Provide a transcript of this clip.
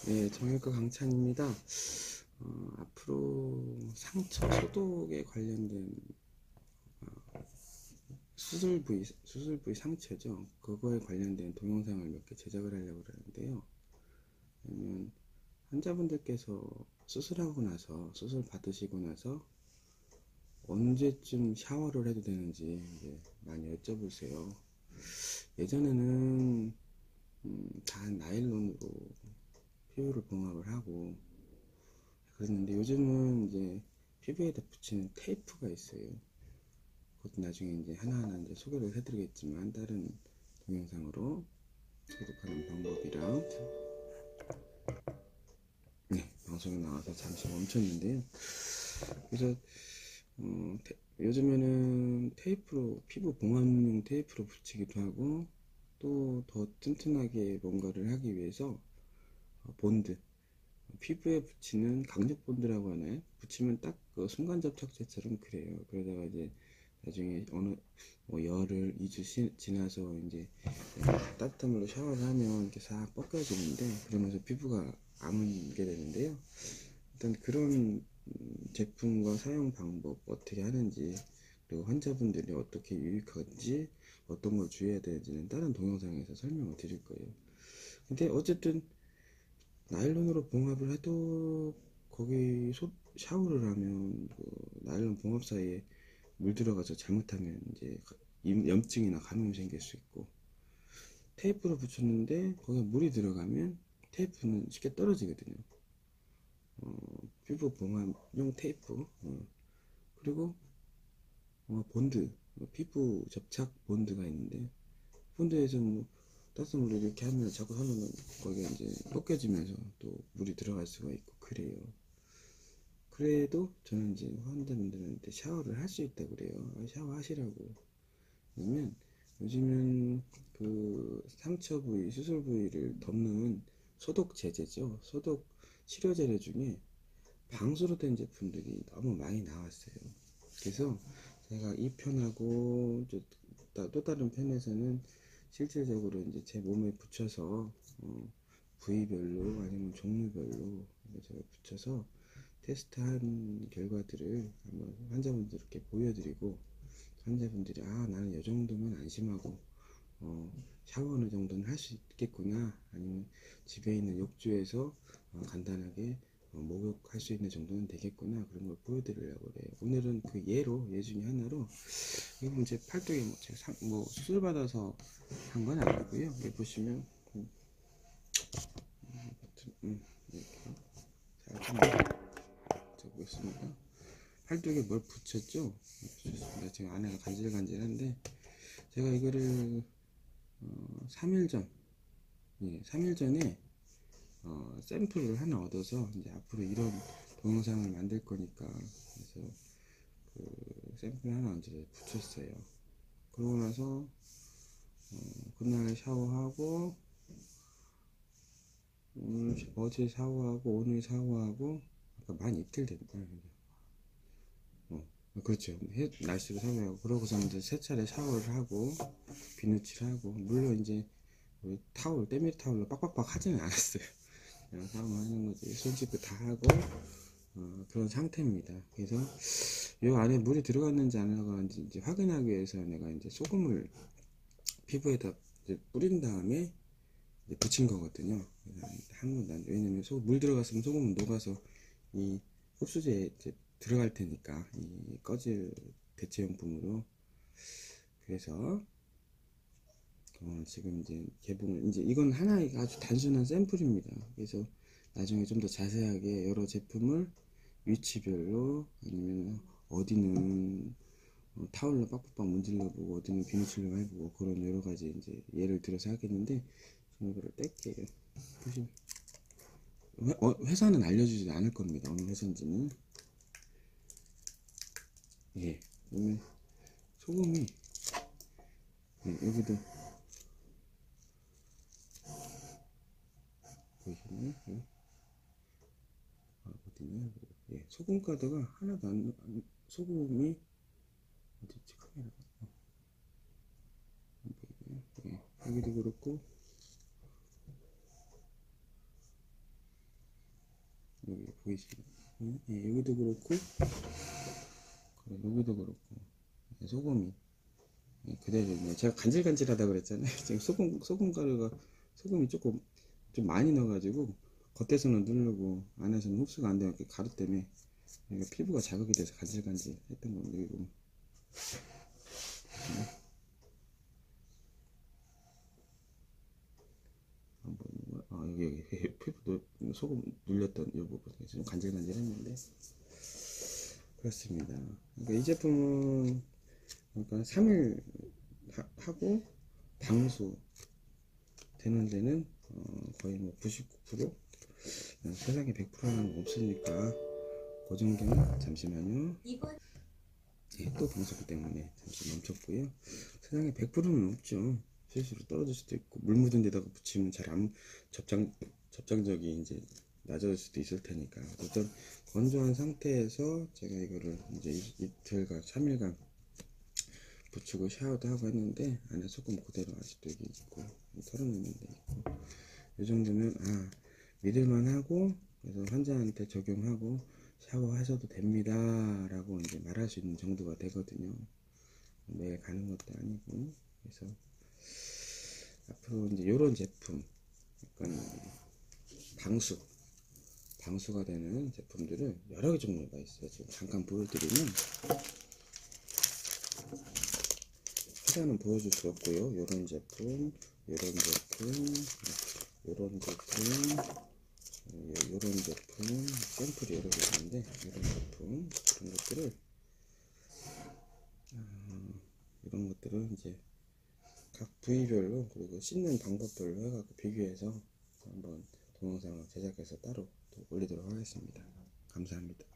네, 정형외과 강찬입니다. 앞으로 상처 소독에 관련된 수술 부위 상처죠. 그거에 관련된 동영상을 몇 개 제작을 하려고 그러는데요. 왜냐면 환자분들께서 수술 받으시고 나서 언제쯤 샤워를 해도 되는지 이제 많이 여쭤보세요. 예전에는 다 나일론으로 피부를 봉합을 하고 그랬는데 요즘은 이제 피부에다 붙이는 테이프가 있어요. 그것도 나중에 이제 하나하나 이제 소개를 해드리겠지만 다른 동영상으로 소독하는 방법이랑 방송에 나와서 잠시 멈췄는데요. 그래서 요즘에는 테이프로 피부 봉합용 테이프로 붙이기도 하고 또 더 튼튼하게 뭔가를 하기 위해서 본드 피부에 붙이는 강력 본드라고 하나요? 붙이면 딱 그 순간 접착제처럼 그래요. 그러다가 이제 나중에 어느 뭐 열흘 2주 지나서 이제 따뜻한 물로 샤워를 하면 이렇게 싹 벗겨지는데 그러면서 피부가 아물게 되는데요. 일단 그런 제품과 사용 방법 어떻게 하는지 그리고 환자분들이 어떻게 유익한지 어떤 걸 주의해야 되는지는 다른 동영상에서 설명을 드릴 거예요. 근데 어쨌든 나일론으로 봉합을 해도 거기 샤워를 하면 그 나일론 봉합 사이에 물 들어가서 잘못하면 이제 염증이나 감염이 생길 수 있고 테이프로 붙였는데 거기에 물이 들어가면 테이프는 쉽게 떨어지거든요. 피부 봉합용 테이프 그리고 본드 피부 접착 본드가 있는데 본드에서 뭐 따뜻한 물을 이렇게 하면 자꾸 하면은 거기에 이제 벗겨지면서 또 물이 들어갈 수가 있고 그래요. 그래도 저는 이제 환자분들한테 샤워를 할 수 있다고 그래요. 샤워하시라고. 왜냐면 요즘은 그 상처 부위, 수술 부위를 덮는 소독 제제죠. 소독 치료 제제 중에 방수로 된 제품들이 너무 많이 나왔어요. 그래서 제가 이 편하고 또 다른 편에서는 실질적으로 이제 제 몸에 붙여서 부위별로 아니면 종류별로 제가 붙여서 테스트한 결과들을 한번 환자분들께 보여드리고 환자분들이 나는 이 정도면 안심하고 샤워 어느 정도는 할 수 있겠구나 아니면 집에 있는 욕조에서 간단하게 목욕할 수 있는 정도는 되겠구나 그런 걸 보여드리려고 그래요. 오늘은 그 예 중에 하나로 이건 제 팔뚝에 뭐 제가 뭐 수술 받아서 한 건 아니고요. 여기 보시면 이렇게 잘 보겠습니다. 팔뚝에 뭘 붙였죠? 붙였습니다. 지금 안에가 간질간질한데 제가 이거를 3일 전, 3일 전에 샘플을 하나 얻어서 이제 앞으로 이런 동영상을 만들 거니까 그래서 그 샘플 하나 이제 붙였어요. 그러고 나서 그날 샤워하고 어제 샤워하고 오늘 샤워하고 아까 만 이틀 됐다. 그렇죠. 날씨로 샤워하고 그러고서 이제 세 차례 샤워를 하고 비누칠하고 물론 이제 타올 때밀이 타올로 빡빡빡 하지는 않았어요. 그냥 샤워하는 거지 손 씻고 다 하고 그런 상태입니다. 그래서 이 안에 물이 들어갔는지 안 들어갔는지 이제 확인하기 위해서 내가 이제 소금을 피부에다 이제 뿌린 다음에 이제 붙인 거거든요. 한 번도 안, 왜냐면 물 들어갔으면 소금은 녹아서 이 흡수제에 이제 들어갈 테니까 이 꺼질 대체용품으로 그래서 지금 이제 개봉을 이제 이건 하나의 아주 단순한 샘플입니다. 그래서 나중에 좀 더 자세하게 여러 제품을 위치별로 아니면 어디는 타올로 빡빡빡 문질러 보고 어디는 비누칠로 해보고 그런 여러 가지 이제 예를 들어서 하겠는데 저는 이거를 뗄게요. 보시면 회사는 알려주지 않을 겁니다. 어느 회사인지는 예 그러면 소금이 여기도 보이시나요? 어디냐? 예, 소금 가루가 하나도 소금이 어디지 카메라가 예, 여기도 그렇고 여기 보이시나요? 예, 여기도 그렇고, 그리고 여기도 그렇고, 소금이 그대로 있네요. 제가 간질간질하다 그랬잖아요. 지금 소금 가루가, 소금이 조금 좀 많이 넣어가지고 겉에서는 누르고 안에서는 흡수가 안 되고 가루 때문에 피부가 자극이 돼서 간질간질 했던 건데, 이거 여기 피부 소금 눌렸던 이 부분 좀 간질간질 했는데, 그렇습니다. 그러니까 이 제품은 그러니까 3일 하고 방수 되는 데는 거의 뭐 99%, 세상에 100%는 없으니까 그 정도는 잠시만요. 예, 또 방수기 때문에 잠시 멈췄고요. 세상에 100%는 없죠. 실수로 떨어질 수도 있고 물 묻은 데다가 붙이면 잘 안 접착력이 이제 낮아질 수도 있을 테니까, 어떤 건조한 상태에서 제가 이거를 이제 이틀간 3일간 붙이고 샤워도 하고 했는데, 안에 소금 그대로 아직도 여기 있고 털어놓는 데 있고, 이 정도면 믿을만 하고, 그래서 환자한테 적용하고 샤워하셔도 됩니다 라고 이제 말할 수 있는 정도가 되거든요. 매일 가는 것도 아니고. 그래서 앞으로 이제 요런 제품, 약간 방수가 되는 제품들은 여러 개 종류가 있어요. 지금 잠깐 보여드리면, 하나는 보여줄 수 없고요. 요런 제품, 요런 제품, 요런 제품, 요런 제품, 샘플이 여러 개 있는데, 요런 제품, 이런 것들을 이런 것들을 이제 각 부위별로, 그리고 씻는 방법별로 해갖고 비교해서 한번 동영상을 제작해서 따로 또 올리도록 하겠습니다. 감사합니다.